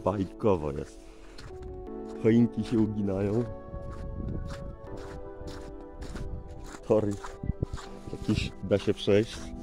bajkowo jest. Choinki się uginają. Tory jakieś da się przejść.